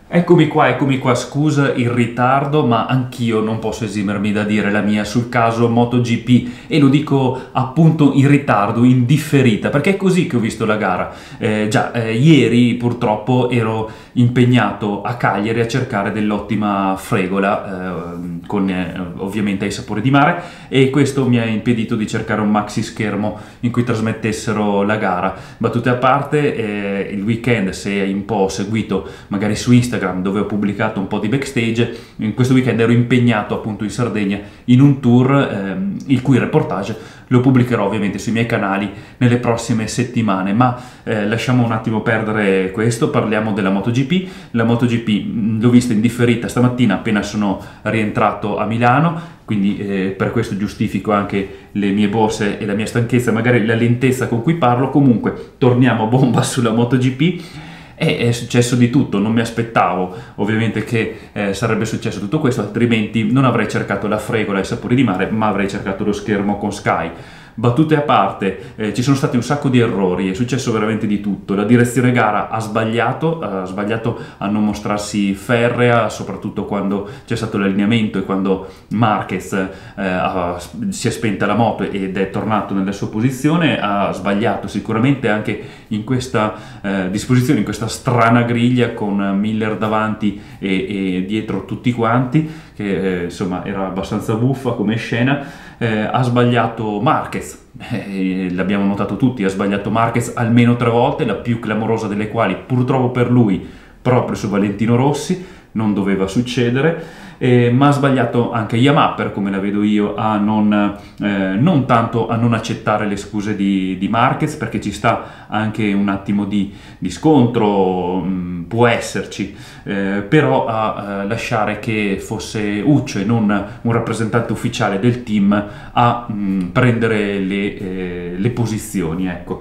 Eccomi qua, scusa il ritardo, ma anch'io non posso esimermi da dire la mia sul caso MotoGP e lo dico appunto in ritardo, in differita, perché è così che ho visto la gara. Ieri purtroppo ero impegnato a Cagliari a cercare dell'ottima fregola, con ovviamente ai sapori di mare, e questo mi ha impedito di cercare un maxi schermo in cui trasmettessero la gara. Battute a parte, il weekend, se hai un po' seguito magari su Instagram dove ho pubblicato un po' di backstage, in questo weekend ero impegnato appunto in Sardegna in un tour, il cui reportage lo pubblicherò ovviamente sui miei canali nelle prossime settimane, ma lasciamo un attimo perdere questo, parliamo della MotoGP. La MotoGP l'ho vista in differita stamattina appena sono rientrato a Milano, quindi per questo giustifico anche le mie borse e la mia stanchezza, magari la lentezza con cui parlo. Comunque torniamo a bomba sulla MotoGP. È successo di tutto, non mi aspettavo ovviamente che sarebbe successo tutto questo, altrimenti non avrei cercato la fregola ai sapori di mare, ma avrei cercato lo schermo con Sky. Battute a parte, ci sono stati un sacco di errori, è successo veramente di tutto. La direzione gara ha sbagliato a non mostrarsi ferrea, soprattutto quando c'è stato l'allineamento e quando Marquez si è spenta la moto ed è tornato nella sua posizione. Ha sbagliato sicuramente anche in questa disposizione, in questa strana griglia con Miller davanti e dietro tutti quanti, che insomma era abbastanza buffa come scena. Ha sbagliato Marquez, l'abbiamo notato tutti, ha sbagliato Marquez almeno 3 volte, la più clamorosa delle quali purtroppo per lui proprio su Valentino Rossi, non doveva succedere. Ma ha sbagliato anche Yamaha, per come la vedo io, non tanto a non accettare le scuse di Marquez, perché ci sta anche un attimo di scontro, può esserci, però a lasciare che fosse Uccio e non un rappresentante ufficiale del team a prendere le posizioni, ecco.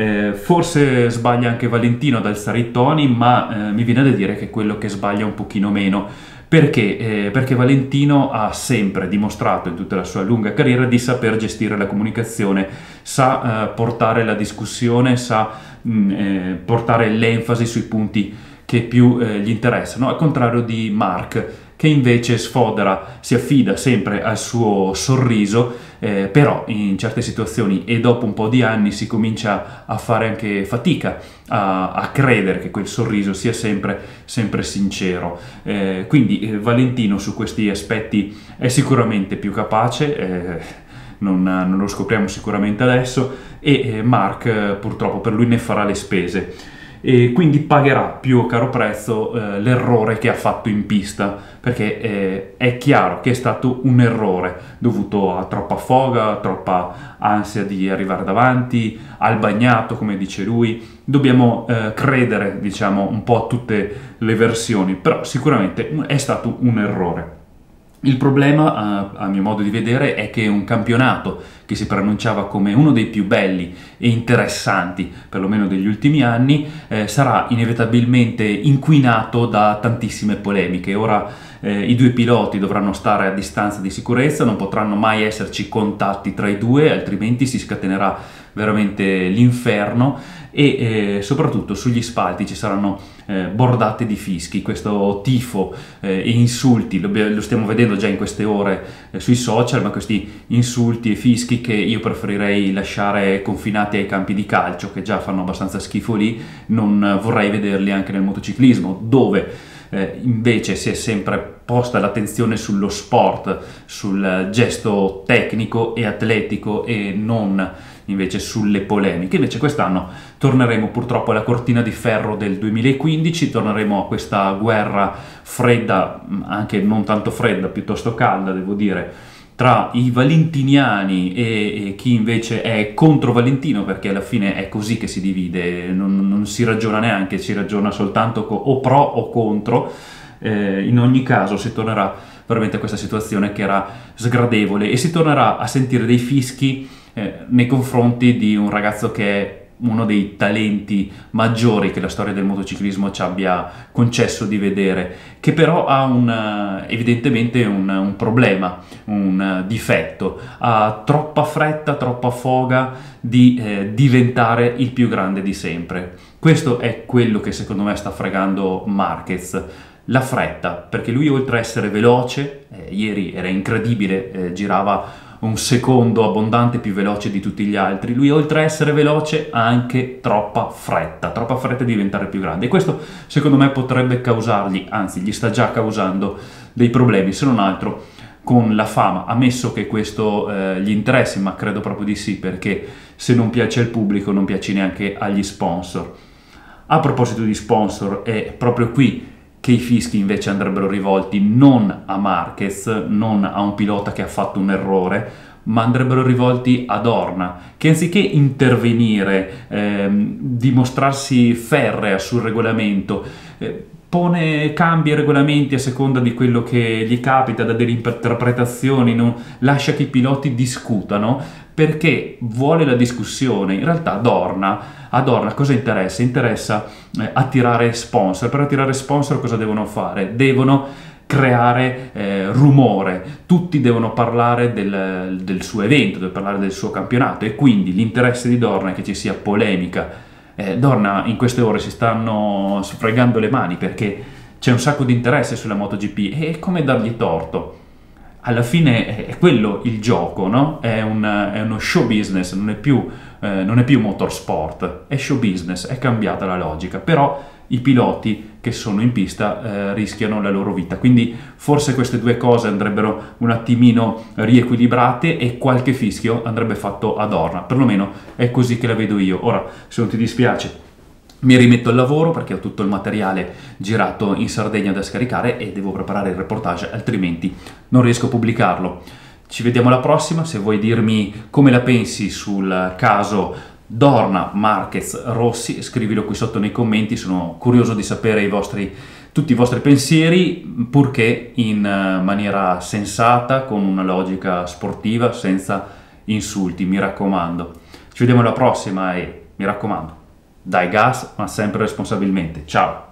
Forse sbaglia anche Valentino ad alzare i toni, ma mi viene da dire che è quello che sbaglia un pochino meno. Perché? Perché Valentino ha sempre dimostrato in tutta la sua lunga carriera di saper gestire la comunicazione, sa portare la discussione, sa portare l'enfasi sui punti che più gli interessano, al contrario di Marc, che invece sfodera, si affida sempre al suo sorriso, però in certe situazioni e dopo un po' di anni si comincia a fare anche fatica a credere che quel sorriso sia sempre sincero. Quindi Valentino su questi aspetti è sicuramente più capace, non lo scopriamo sicuramente adesso, e Marc purtroppo per lui ne farà le spese. E quindi pagherà più a caro prezzo l'errore che ha fatto in pista, perché è chiaro che è stato un errore dovuto a troppa foga, troppa ansia di arrivare davanti, al bagnato come dice lui. Dobbiamo credere, diciamo, un po' a tutte le versioni, però sicuramente è stato un errore. Il problema, a mio modo di vedere, è che un campionato che si preannunciava come uno dei più belli e interessanti, perlomeno degli ultimi anni, sarà inevitabilmente inquinato da tantissime polemiche. Ora i 2 piloti dovranno stare a distanza di sicurezza, non potranno mai esserci contatti tra i due, altrimenti si scatenerà veramente l'inferno, e soprattutto sugli spalti ci saranno bordate di fischi, questo tifo e insulti, lo stiamo vedendo già in queste ore sui social, ma questi insulti e fischi che io preferirei lasciare confinati ai campi di calcio, che già fanno abbastanza schifo lì, non vorrei vederli anche nel motociclismo, dove invece si è sempre posta l'attenzione sullo sport, sul gesto tecnico e atletico e non invece sulle polemiche. Invece quest'anno torneremo purtroppo alla cortina di ferro del 2015, torneremo a questa guerra fredda, anche non tanto fredda, piuttosto calda devo dire, tra i valentiniani e chi invece è contro Valentino, perché alla fine è così che si divide, non si ragiona neanche, si ragiona soltanto o pro o contro. In ogni caso si tornerà veramente a questa situazione che era sgradevole, e si tornerà a sentire dei fischi nei confronti di un ragazzo che è uno dei talenti maggiori che la storia del motociclismo ci abbia concesso di vedere, che però ha evidentemente un problema, un difetto, ha troppa fretta, troppa foga di diventare il più grande di sempre. Questo è quello che secondo me sta fregando Marquez, la fretta, perché lui oltre a essere veloce, ieri era incredibile, girava un secondo abbondante più veloce di tutti gli altri, lui oltre a essere veloce ha anche troppa fretta di diventare più grande, e questo secondo me potrebbe causargli, anzi gli sta già causando dei problemi, se non altro con la fama, ammesso che questo gli interessi, ma credo proprio di sì, perché se non piace al pubblico non piace neanche agli sponsor. A proposito di sponsor, è proprio qui che i fischi invece andrebbero rivolti non a Marquez, non a un pilota che ha fatto un errore, ma andrebbero rivolti ad Horner, che anziché intervenire, dimostrarsi ferrea sul regolamento, cambia i regolamenti a seconda di quello che gli capita, da delle interpretazioni, lascia che i piloti discutano, perché vuole la discussione. In realtà ad Horner cosa interessa? Interessa attirare sponsor. Per attirare sponsor cosa devono fare? Devono creare rumore, tutti devono parlare del suo evento, devono parlare del suo campionato, e quindi l'interesse di Dorna è che ci sia polemica. Dorna in queste ore si stanno sfregando le mani perché c'è un sacco di interesse sulla MotoGP, e è come dargli torto. Alla fine è quello il gioco, no? È uno show business, non è più motorsport, è show business, è cambiata la logica, però i piloti che sono in pista rischiano la loro vita, quindi forse queste due cose andrebbero un attimino riequilibrate e qualche fischio andrebbe fatto ad Horner, perlomeno è così che la vedo io. Ora, se non ti dispiace, mi rimetto al lavoro perché ho tutto il materiale girato in Sardegna da scaricare e devo preparare il reportage, altrimenti non riesco a pubblicarlo. Ci vediamo alla prossima. Se vuoi dirmi come la pensi sul caso Dorna, Marquez, Rossi, scrivilo qui sotto nei commenti, sono curioso di sapere tutti i vostri pensieri, purché in maniera sensata, con una logica sportiva, senza insulti, mi raccomando. Ci vediamo alla prossima e mi raccomando, dai gas, ma sempre responsabilmente. Ciao!